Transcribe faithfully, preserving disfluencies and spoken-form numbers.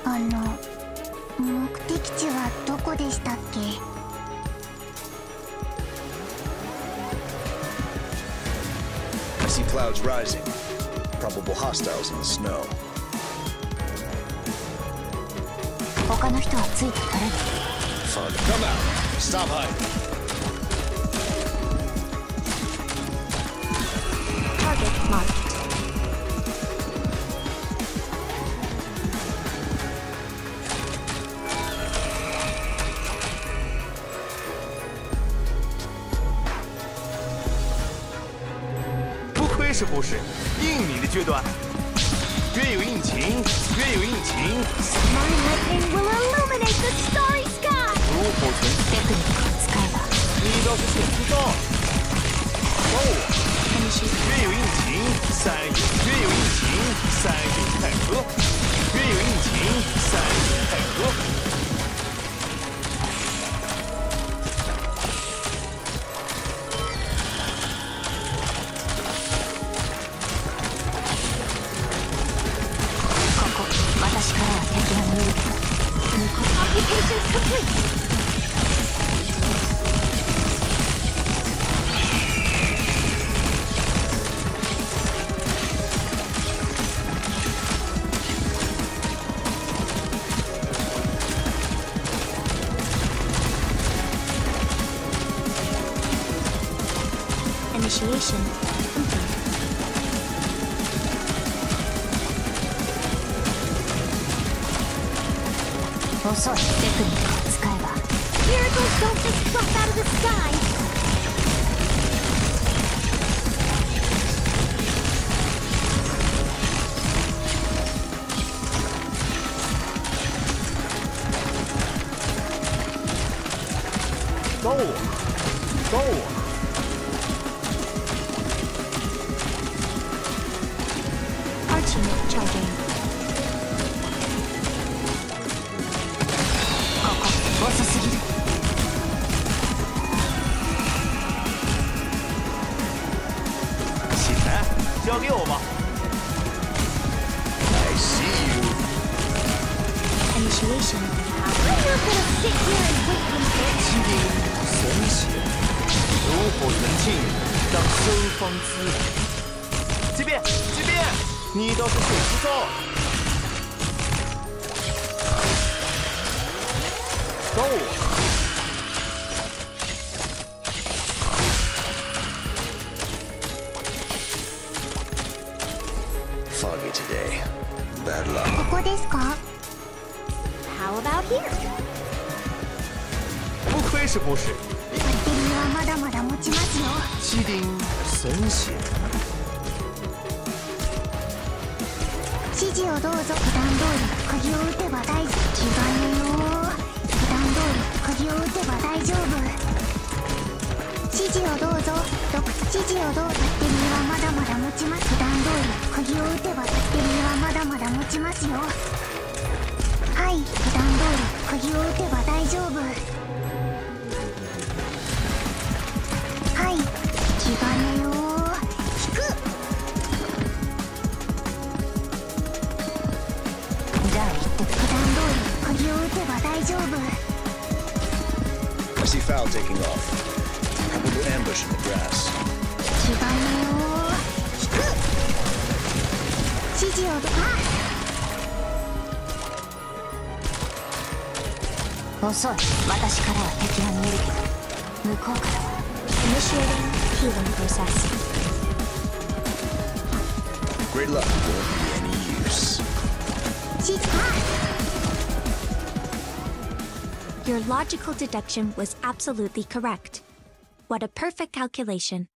あの目的地はどこでしたっけ？ I see clouds rising. Probable hostiles in the snow. 他の人はついてかれる。 Fog, come out. Stop hiding. Target marked. 不亏是不是？应你的决断。越有硬情，越有硬情。 My lightning will illuminate the starry sky. 如火存テクニックを使えば。 你倒是选知道。找我。越有硬情，三有；越有硬情，三有太和；越有硬情，三有太和。 Initiation complete. 遅い。テクニックを使えば。Miracles don't just drop out of the sky. 找我，找我。 Charging. ここ遅すぎる。 起来，交给我吧。 I see you. Initiation. I'm not gonna sit here and wait for you. 机灵神险，炉火纯青，让收方知。这边，这边。 你倒是选知道，找我。 Foggy today. Bad luck. ここですか ？How about here? 不亏是不是？ バッテリーはまだまだ持ちますよ。 机灵神险。 指示をどうぞ。普段通り釘を打てば大丈夫。気がねよ。普段通り釘を打てば大丈夫。指示をどうぞ。指示をどう。バッテリーはまだまだ持ちます。普段通り釘を打てばバッテリーはまだまだ持ちますよ。はい。普段通り釘を打てば大丈夫。はい。気がねよ。 I see foul taking off. Probable ambush in the grass. 気がねよ。引く。指示をどあ。遅い。私からは敵が見えるけど、向こうからは。Initiating healing process. Great luck won't be any use. 指示あ。 Your logical deduction was absolutely correct. What a perfect calculation.